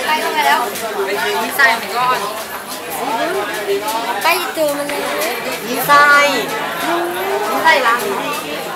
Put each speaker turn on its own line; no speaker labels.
ใกล้เข้าไปแล้วมีไส้มันก้อนใกล้เจอมันเลยมีไส้ร้าน